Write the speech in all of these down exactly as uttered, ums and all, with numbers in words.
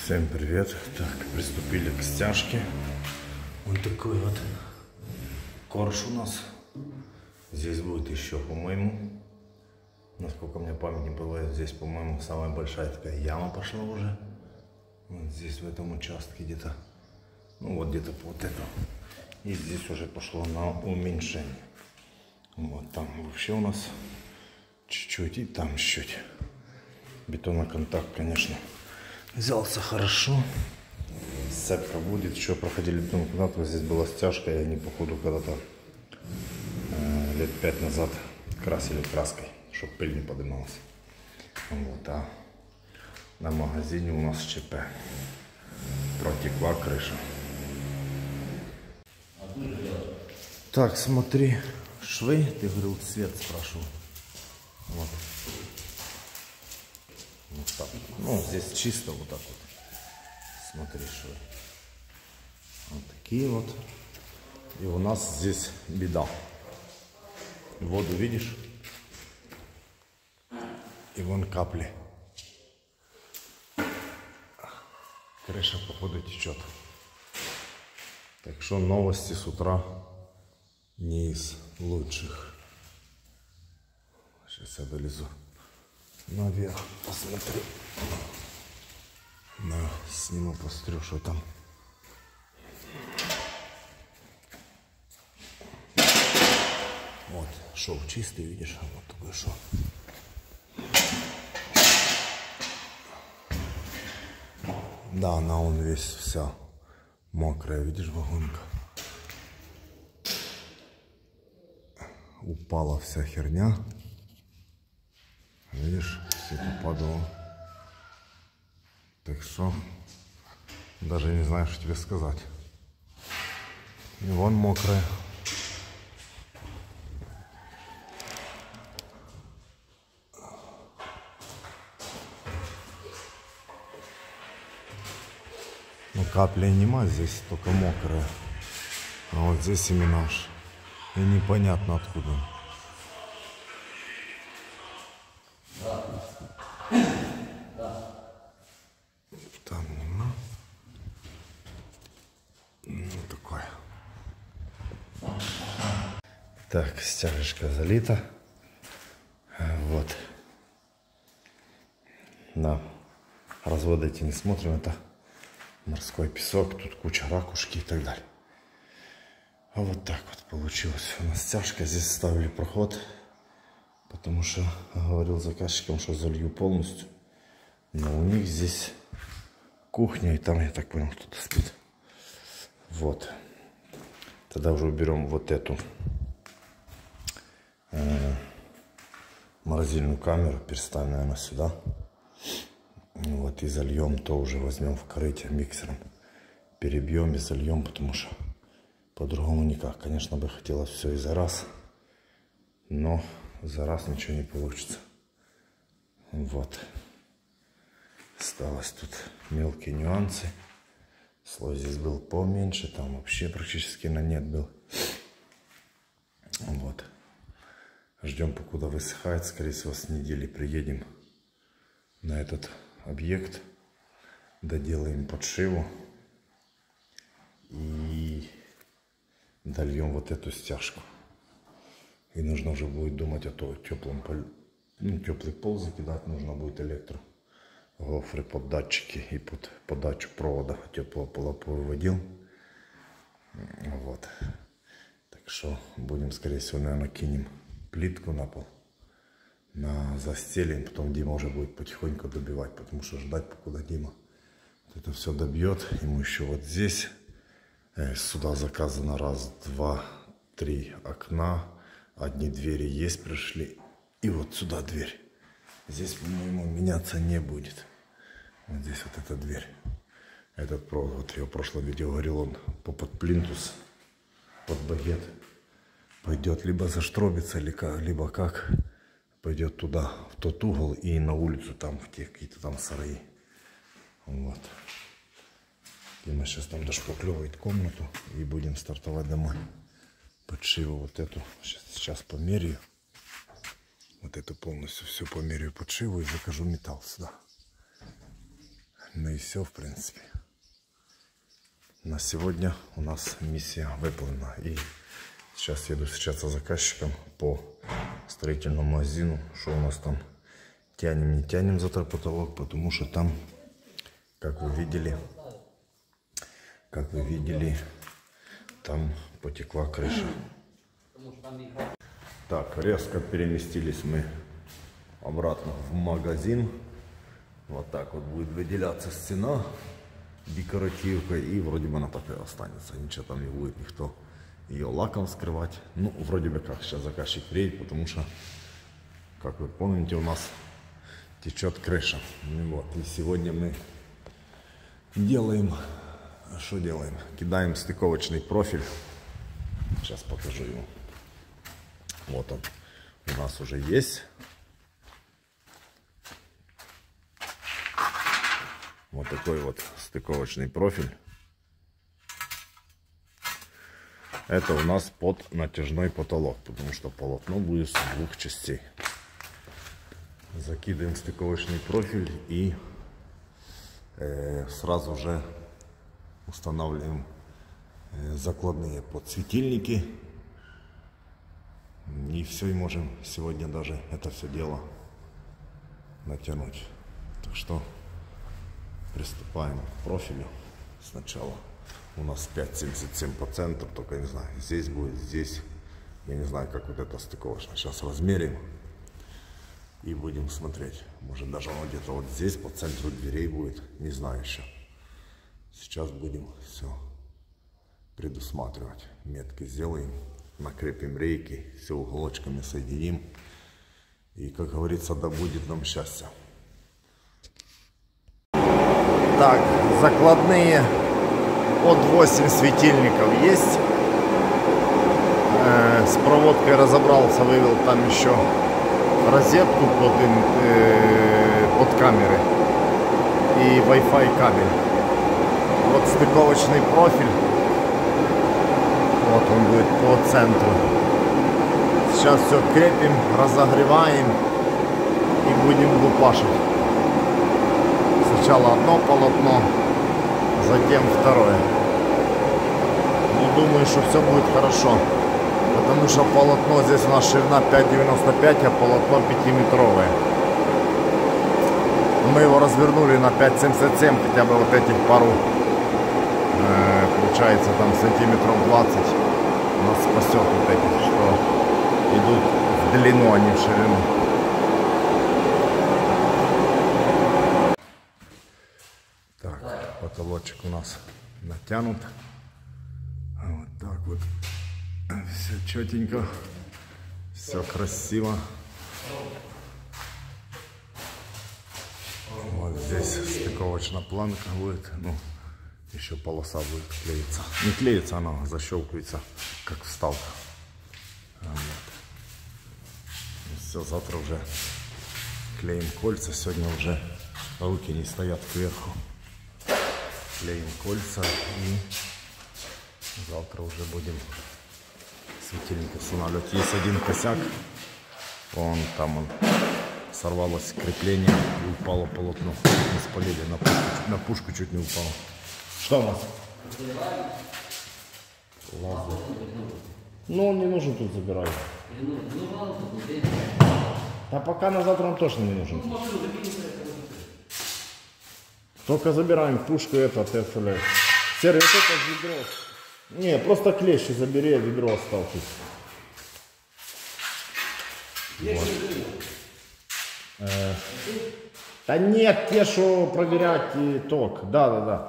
Всем привет! Так, приступили к стяжке. Вот такой вот корж у нас. Здесь будет еще, по-моему, насколько мне память не бывает, здесь, по-моему, самая большая такая яма пошла уже. Вот здесь, в этом участке где-то. Ну вот где-то по вот этому. И здесь уже пошло на уменьшение. Вот там вообще у нас чуть-чуть и там чуть-чуть. Бетоноконтакт, конечно, взялся хорошо. Сцепка будет. Еще проходили бетоноконтакт. Вот здесь была стяжка, и они, походу, когда-то э, лет пять назад красили краской, чтобы пыль не поднималась. Вот, а на магазине у нас ЧП. Протекла крыша. Так, смотри, швы, ты говорил, цвет спрашивал. Вот. Вот так. Ну, здесь чисто вот так вот. Смотри, швы. Вот такие вот. И у нас здесь беда. Воду видишь? И вон капли. Крыша, походу, течет. Так что новости с утра не из лучших. Сейчас я долезу наверх, посмотрю. На, сниму, посмотрю, что там. Вот, шов чистый, видишь? Вот такой шов. Да, она он весь вся мокрая, видишь, вагонка. Упала вся херня. Видишь, все попадало. Так что даже не знаю, что тебе сказать. И вон мокрая. Ну, капля нема, здесь только мокрая. А вот здесь именно аж. И непонятно откуда. Там нема. Ну, такое. Так, стяжечка залита. Вот. На разводы эти не смотрим. Это морской песок. Тут куча ракушки и так далее. А вот так вот получилось. У нас стяжка. Здесь ставили проход. Потому что говорил заказчикам, что залью полностью. Но у них здесь кухня. И там, я так понял, кто-то спит. Вот. Тогда уже уберем вот эту э, морозильную камеру. Переставим, наверное, сюда. Вот. И зальем. То уже возьмем в корыте миксером. Перебьем и зальем. Потому что по-другому никак. Конечно, бы хотелось все и за раз. Но за раз ничего не получится. Вот. Осталось тут мелкие нюансы. Слой здесь был поменьше. Там вообще практически на нет был. Вот. Ждем, покуда высыхает. Скорее всего, с недели приедем на этот объект. Доделаем подшиву. И дольем вот эту стяжку. И нужно уже будет думать о том, теплом, ну, теплый пол закидать. Нужно будет электро. Гофры под датчики и под подачу провода теплого пола повыводил. Вот. Так что будем, скорее всего, наверное, кинем плитку на пол. На застелим. Потом Дима уже будет потихоньку добивать. Потому что ждать, покуда Дима вот это все добьет. Ему еще вот здесь. Э, сюда заказано раз, два, три окна. Одни двери есть, пришли. И вот сюда дверь. Здесь, по-моему, меняться не будет. Вот здесь вот эта дверь. Этот провод, вот я в прошлом видео говорил, он по под плинтус, под багет пойдет, либо заштробится, либо как. Пойдет туда, в тот угол и на улицу, там, в те какие-то там сараи. Вот. Дима сейчас там дошпаклевывает комнату и будем стартовать домой. Подшиву вот эту. Сейчас, сейчас померяю. Вот эту полностью все померяю, подшиву и закажу металл сюда. Ну и все, в принципе. На сегодня у нас миссия выполнена. И сейчас еду встречаться с заказчиком по строительному магазину. Что у нас там? Тянем, не тянем завтра потолок, потому что там, как вы видели, как вы видели, там потекла крыша. Так, резко переместились мы обратно в магазин. Вот так вот будет выделяться стена декоративкой, и вроде бы она так и останется. Ничего там не будет никто ее лаком скрывать. Ну, вроде бы как, сейчас заказчик приедет, потому что, как вы помните, у нас течет крыша. Ну, вот, и сегодня мы делаем, что делаем? Кидаем стыковочный профиль. Сейчас покажу его. Вот он у нас уже есть. Вот такой вот стыковочный профиль. Это у нас под натяжной потолок, потому что полотно будет с двух частей. Закидываем стыковочный профиль и э, сразу же устанавливаем э, закладные подсветильники. И все, и можем сегодня даже это все дело натянуть. Так что приступаем к профилю. Сначала у нас пять семьдесят семь процентов, только не знаю, здесь будет, здесь. Я не знаю, как вот это стыковочно. Сейчас размерим и будем смотреть. Может, даже он где-то вот здесь по центру дверей будет. Не знаю еще. Сейчас будем все предусматривать. Метки сделаем, накрепим рейки, все уголочками соединим. И, как говорится, да будет нам счастье. Так, закладные под восемь светильников есть. Э, с проводкой разобрался, вывел там еще розетку под, э, под камеры и Wi-Fi кабель. Вот стыковочный профиль. Вот он будет по центру. Сейчас все крепим, разогреваем и будем лупашить. Сначала одно полотно, затем второе. Но думаю, что все будет хорошо. Потому что полотно здесь у нас ширина пять девяносто пять, а полотно пятиметровое. Мы его развернули на пять семьдесят семь, хотя бы вот этих пару, э, получается там сантиметров двадцать нас спасет вот этих, что идут в длину, а не в ширину. Так, потолочек у нас натянут. Вот так вот. Все четенько, все красиво. Вот здесь стыковочная планка будет, ну, еще полоса будет клеиться. Не клеится, она защелкивается, как вставка. Вот. Все, завтра уже клеим кольца. Сегодня уже руки не стоят кверху. Клеим кольца и завтра уже будем светильник устанавливать. Есть один косяк, он там он сорвалось крепление и упало полотно. Мы спалили, на пушку, на пушку чуть не упало. Что у нас? Лазер. Ну он не нужен тут забирать. А пока на завтра он точно не нужен. Только забираем пушку, это ты оставляешь. Серый, вот это ведро. Не, просто клещи забери, а ведро осталось. Вот. Э, да нет, те, что проверять и ток. Да, да, да.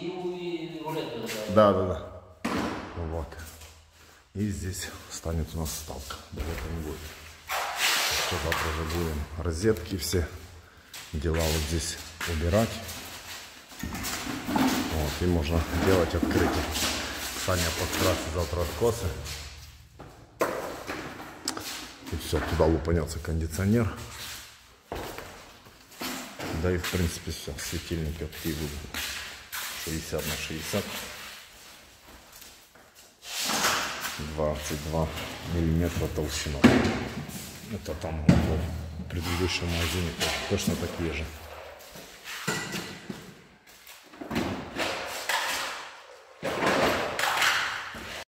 Да, да, да. Вот. И здесь станет у нас ставка. Это не будет. Что завтра уже будем розетки все дела вот здесь убирать. Вот, и можно делать открытие. Саня подкрасит завтра откосы. И все, туда лупанется кондиционер. Да и в принципе все. Светильники такие будут. шестьдесят на шестьдесят. двадцать два миллиметра толщина. Это там в предыдущем магазине точно такие же.